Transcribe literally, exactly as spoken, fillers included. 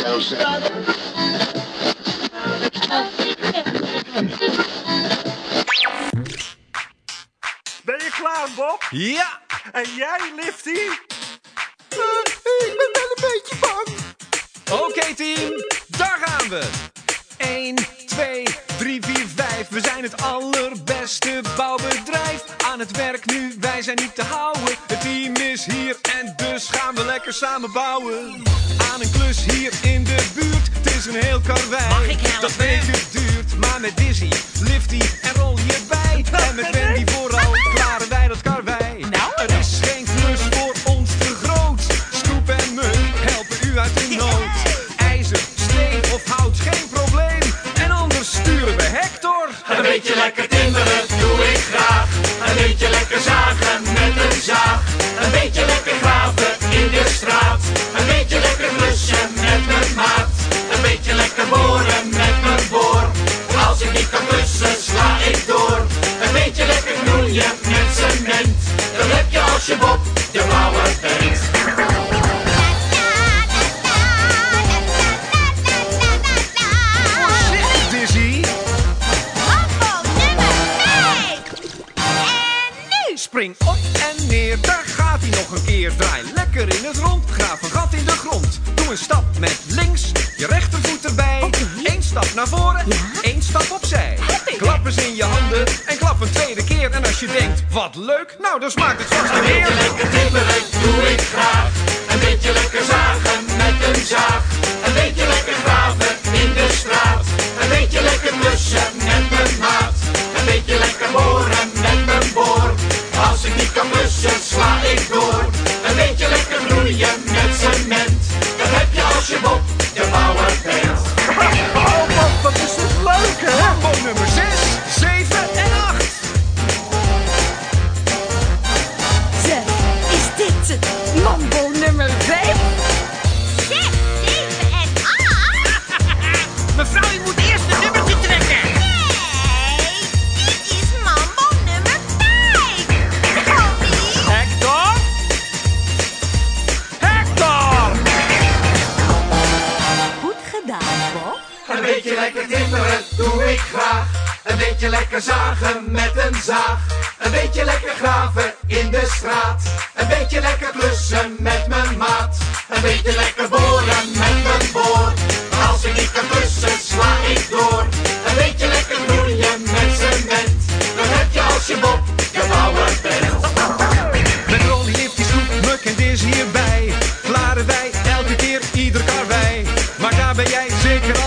Ben je klaar, Bob? Ja! En jij, Lifty? Uh, ik ben wel een beetje bang. Oké, okay, team. Daar gaan we. één, twee, drie, vier, vijf. We zijn het allerbeste bouwbedrijf. Aan het werk nu, wij zijn niet te houden. Het team is hier en dus gaan we lekker samen bouwen. Aan een klus hier in de buurt. Het is een heel karwei. Mag ik helpen? Dat weken duurt. Maar met Dizzy, Lifty en Ron hierbij. En met Wendy vooral klaren wij dat karwei. Nou? Er is geen klus voor ons te groot. Scoop en Muk helpen u uit de nood. IJzer, steen of hout, geen probleem. En anders sturen we Hector. Een beetje lekker timmeren doe ik graag. Een beetje lekker zagen met een zaag. Een beetje lekker graven in de straat. Een beetje lekker klussen met mijn maat. Een beetje lekker boren met mijn boor. Als ik niet kan klussen sla ik door. Een beetje lekker knoeien met cement. Dat heb je als je Bob de bouwer bent. Zeg, Dizzy. Mambo nummer vijf. En nu. Spring op en neer, daar gaat hij nog een keer. Draai lekker in het rond, graaf een gat in de grond. Doe een stap met links, je rechtervoet erbij. Oké. Eén stap naar voren, Ja. één stap opzij. Klap eens in je handen en klap een tweede keer. En als je denkt, wat leuk, nou dan smaakt het vast Een weer. beetje lekker timmeren doe ik graag. Een beetje lekker zagen met een zaag. Een beetje lekker graven in de straat. Een beetje lekker klussen met mijn maat. Een beetje lekker boren met mijn boor. Als ik niet kan klussen sla ik door. Een beetje lekker groeien met cement. Dat heb je als je Bob de bouwer bent. Oh, Bob, wat is dit leuk, hè? Mambo nummer zes, zeven en acht. Zeg, is dit Mambo nummer vijf? Zes, zeven en acht? Mevrouw, u moet eerst een nummertje trekken. Nee, dit is Mambo nummer vijf. Tommy. Hector? Hector! Goed gedaan, Bob. Een beetje lekker timmeren doe ik graag. Een beetje lekker zagen met een zaag. Een beetje lekker graven in de straat. Een beetje lekker klussen met mijn maat. Een beetje lekker boren met mijn boor. Als ik niet kan klussen sla ik door. Een beetje lekker groeien met cement. Dat heb je als je Bob de bouwer bent. Met Ron, Lifty, Scoop, Muk en Diz hierbij. Klaren wij elke keer ieder karwei. Maar daar ben jij zeker